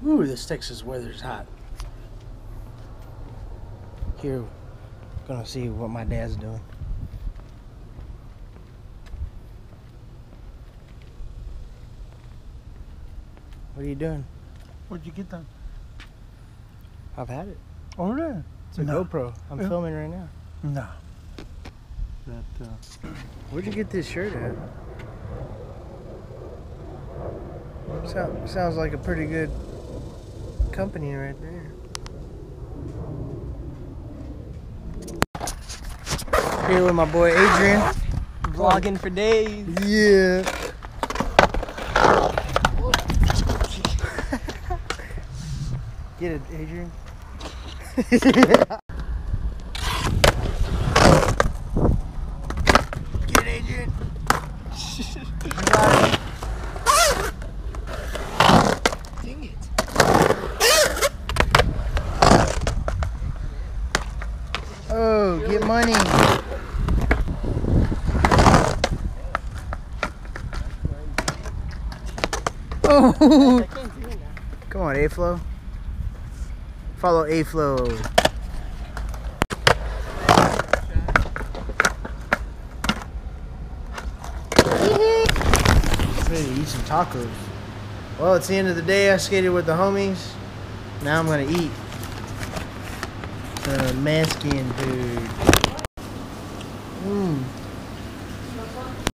Ooh, this Texas weather's hot. Here, gonna see what my dad's doing. What are you doing? Where'd you get that? I've had it. Oh, really? It's a GoPro. I'm filming right now. No. Where'd you get this shirt at? Sounds like a pretty good company right there. Here with my boy Adrian. Vlogging for days. Yeah. Get it, Adrian. Get Adrian. You got it. Dang it. Oh, get money. Oh. Come on, A-Flow. Follow A-Flow. Ready to eat some tacos. Well, it's the end of the day. I skated with the homies. Now I'm gonna eat some Mexican food.